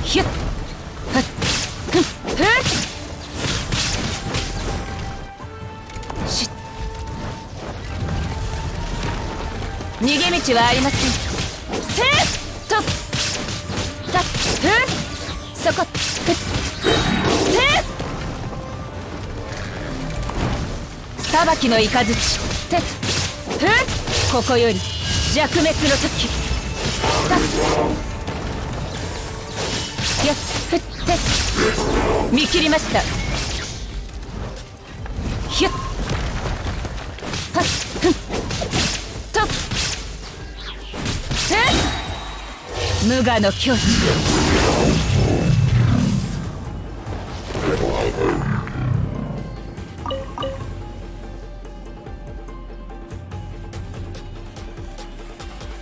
ひゅっはっふんふっしゅっ逃げ道はありません。せーっとたっふっそこふっせーっ裁きの雷てふっここより弱滅の時たっやっふって見切りました。ひゅっはっふんとっ無我の境地